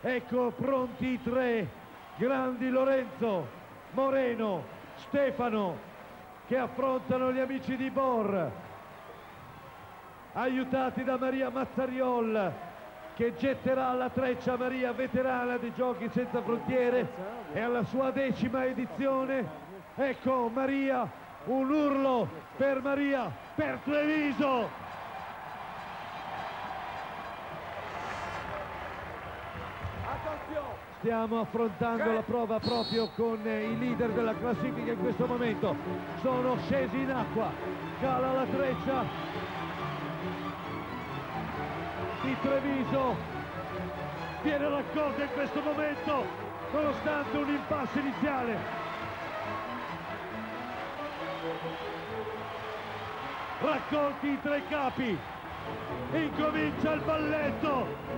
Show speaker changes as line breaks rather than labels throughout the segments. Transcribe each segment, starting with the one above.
Ecco pronti i tre grandi Lorenzo, Moreno, Stefano, che affrontano gli amici di Bor, aiutati da Maria Mazzariol, che getterà alla treccia Maria, veterana dei Giochi Senza Frontiere, e alla sua 10ª edizione. Ecco Maria, un urlo per Maria, per Treviso! Stiamo affrontando la prova proprio con i leader della classifica in questo momento. Sono scesi in acqua, cala la treccia di Treviso, viene raccolta in questo momento nonostante un impasse iniziale. Raccolti i tre capi, incomincia il balletto.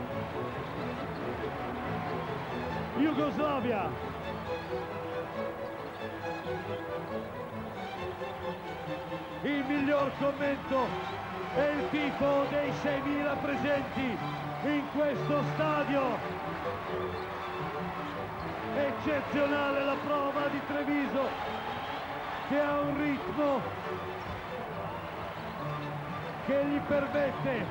Jugoslavia, il miglior commento è il tifo dei 6.000 presenti in questo stadio. Eccezionale la prova di Treviso, che ha un ritmo che gli permette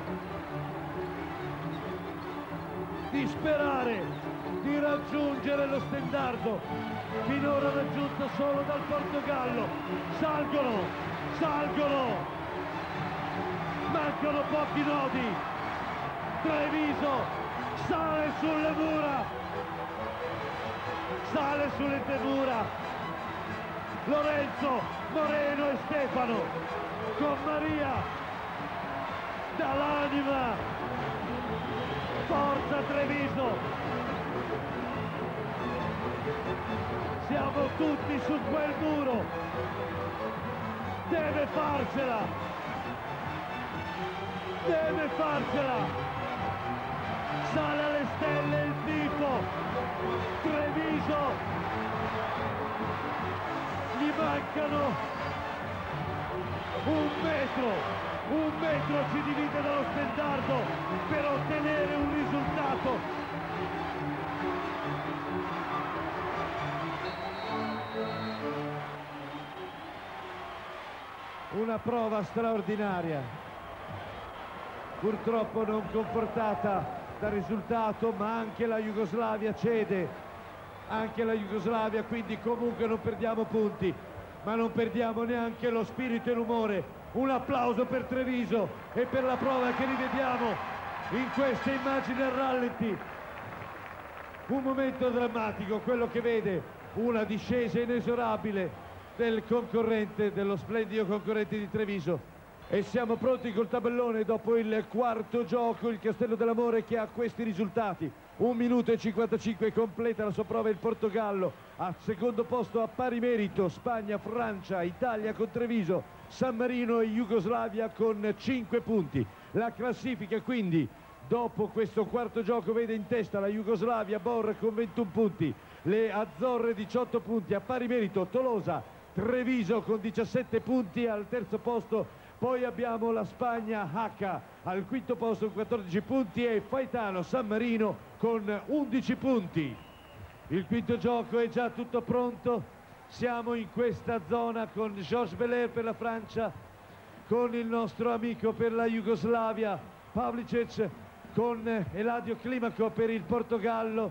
di sperare di raggiungere lo stendardo finora raggiunto solo dal Portogallo. Salgono, mancano pochi nodi. Treviso sale sulle mura, Lorenzo, Moreno e Stefano con Maria dall'anima. Forza Treviso! Siamo tutti su quel muro, deve farcela, sale alle stelle il tifo. Treviso, gli mancano un metro ci divide dallo stendardo per ottenere un risultato. Una prova straordinaria, purtroppo non confortata dal risultato, ma anche la Jugoslavia cede, quindi comunque non perdiamo punti, ma non perdiamo neanche lo spirito e l'umore. Un applauso per Treviso e per la prova che rivediamo in queste immagini al rallenti. Un momento drammatico, quello che vede una discesa inesorabile dello splendido concorrente di Treviso. E siamo pronti col tabellone dopo il quarto gioco. Il Castello dell'Amore, che ha questi risultati: 1 minuto e 55, completa la sua prova il Portogallo. Al secondo posto a pari merito Spagna, Francia, Italia con Treviso, San Marino e Jugoslavia con 5 punti. La classifica quindi dopo questo quarto gioco vede in testa la Jugoslavia, Bor con 21 punti, le Azzorre 18 punti, a pari merito Tolosa, Treviso con 17 punti al terzo posto. Poi abbiamo la Spagna, H al quinto posto con 14 punti e Faetano, San Marino con 11 punti. Il quinto gioco è già tutto pronto, siamo in questa zona con Georges Belair per la Francia, con il nostro amico per la Jugoslavia Pavliček, con Eladio Climaco per il Portogallo,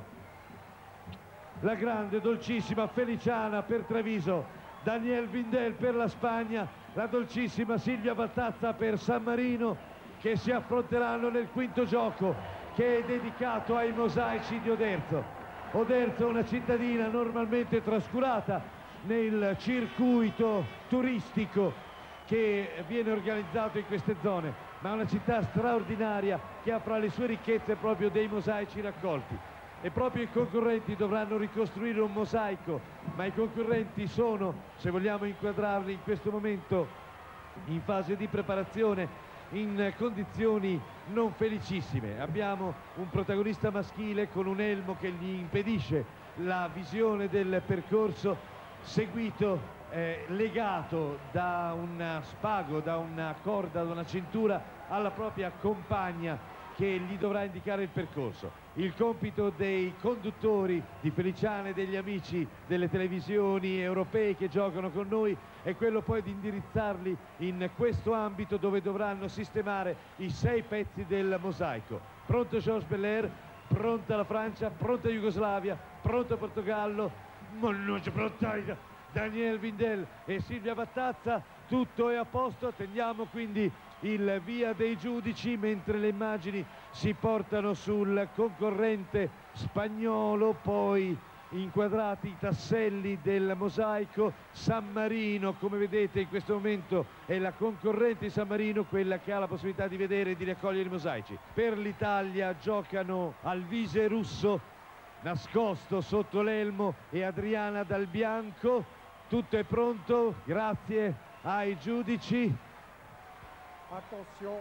la grande dolcissima Feliciana per Treviso, Daniel Vindel per la Spagna, la dolcissima Silvia Battazza per San Marino, che si affronteranno nel quinto gioco, che è dedicato ai mosaici di Oderzo. Oderzo è una cittadina normalmente trascurata nel circuito turistico che viene organizzato in queste zone, ma è una città straordinaria che ha fra le sue ricchezze proprio dei mosaici raccolti. E proprio i concorrenti dovranno ricostruire un mosaico, ma i concorrenti sono, se vogliamo inquadrarli in questo momento, in fase di preparazione, in condizioni non felicissime. Abbiamo un protagonista maschile con un elmo che gli impedisce la visione del percorso, seguito, legato da un spago, da una corda, da una cintura alla propria compagna, che gli dovrà indicare il percorso. Il compito dei conduttori, di Feliciana e degli amici delle televisioni europee che giocano con noi, è quello poi di indirizzarli in questo ambito dove dovranno sistemare i 6 pezzi del mosaico. Pronto Georges Belair, pronta la Francia, pronta Jugoslavia, pronto Portogallo, mannaggia, pronta Daniel Windel e Silvia Battazza, tutto è a posto. Attendiamo quindi il via dei giudici mentre le immagini si portano sul concorrente spagnolo, poi inquadrati i tasselli del mosaico. San Marino, come vedete in questo momento, è la concorrente di San Marino, quella che ha la possibilità di vedere e di raccogliere i mosaici. Per l'Italia giocano Alvise Russo, nascosto sotto l'elmo, e Adriana Dal Bianco. Tutto è pronto, grazie ai giudici.
Attenzione.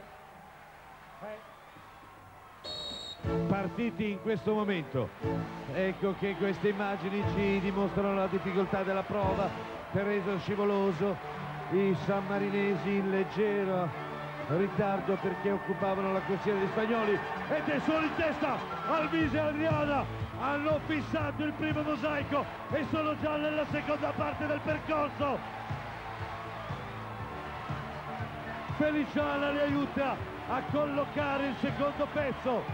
Partiti in questo momento. Ecco che queste immagini ci dimostrano la difficoltà della prova. Teresa scivoloso, i sammarinesi in leggero ritardo perché occupavano la corsia degli spagnoli, ed è solo in testa. Alvise e Adriana hanno fissato il primo mosaico e sono già nella seconda parte del percorso. Feliciana li aiuta a collocare il secondo pezzo.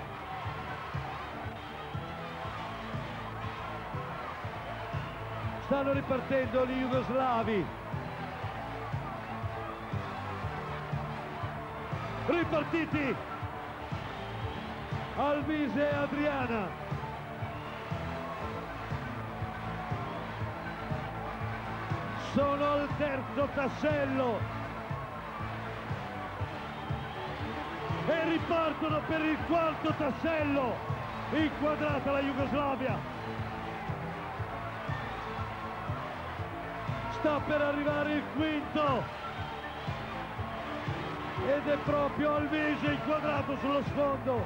Stanno ripartendo gli jugoslavi. Ripartiti Alvise e Adriana. Sono al terzo tassello e ripartono per il quarto tassello. Inquadrata la Jugoslavia. Sta per arrivare il quinto ed è proprio Alvise inquadrato sullo sfondo.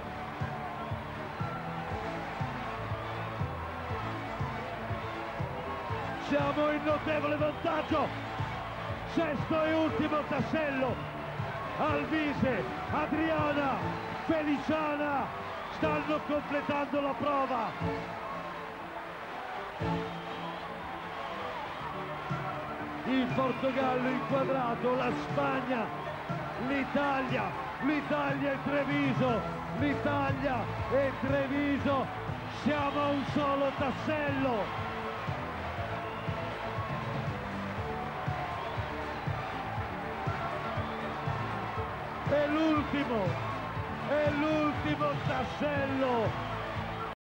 Siamo in notevole vantaggio. Sesto e ultimo tassello. Alvise, Adriana, Feliciana stanno completando la prova. Il Portogallo inquadrato, la Spagna, l'Italia e Treviso, l'Italia e Treviso. Siamo a un solo tassello. È l'ultimo tassello